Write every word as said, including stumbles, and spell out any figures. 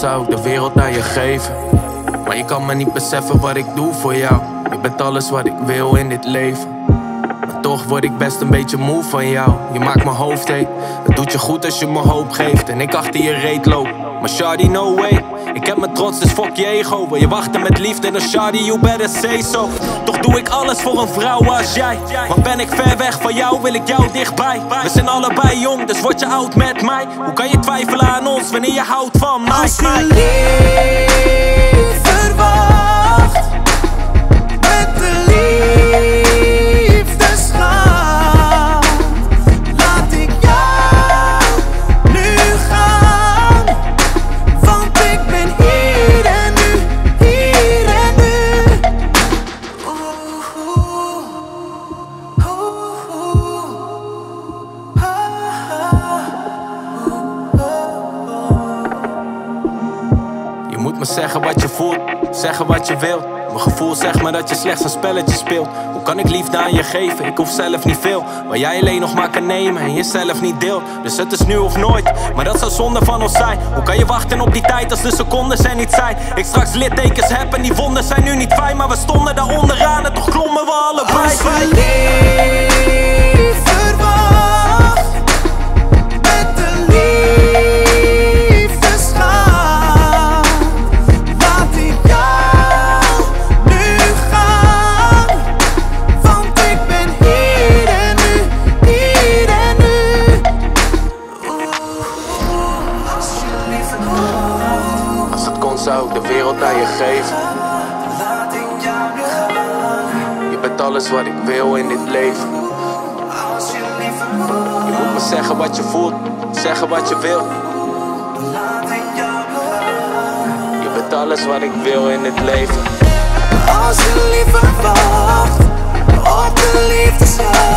zou ik de wereld aan je geven. Maar je kan me niet beseffen wat ik doe voor jou. Je bent alles wat ik wil in dit leven. Maar toch word ik best een beetje moe van jou. Je maakt mijn hoofd heet. Het doet je goed als je me hoop geeft. En ik achter je reet loop. Maar shawty, no way. Ik heb mijn trots, dus fuck je ego. Wil je wachten met liefde, dan shawty, you better say so. Toch doe ik alles voor een vrouw als jij. Maar ben ik ver weg van jou, wil ik jou dichtbij. We zijn allebei jong, dus word je oud met mij. Hoe kan je twijfelen aan ons wanneer je houdt van mij? Als je lief verwacht, met de liefdesgraad, laat ik jou nu gaan. Want ik ben hier en nu, hier en nu. Oeh, oeh, oeh, oeh, Je moet me zeggen wat je voelt, zeggen wat je wilt. Mijn gevoel zegt me dat je slechts een spelletje speelt. Hoe kan ik liefde aan je geven? Ik hoef zelf niet veel. Waar jij alleen nog maar kan nemen en jezelf niet deelt. Dus het is nu of nooit, maar dat zou zonde van ons zijn. Hoe kan je wachten op die tijd als de secondes er niet zijn? Ik straks littekens heb en die wonden zijn nu niet fijn. Maar we stonden daar onderaan en toch klommen we allebei. Als je lief verwacht, met de liefdesgraad, laat ik jou nu gaan. Want ik ben hier en nu, hier en nu. Oeh, als je lief verwacht, Als het kon zou ik de wereld aan je geven. laat ik jou nu gaan. Je bent alles wat ik wil in dit leven. Als je lief verwacht, Je moet me zeggen wat je voelt, zeggen wat je wil. laat ik jou nu gaan. Je bent alles wat ik wil in dit leven. Als je liever wacht op de liefdesgraad.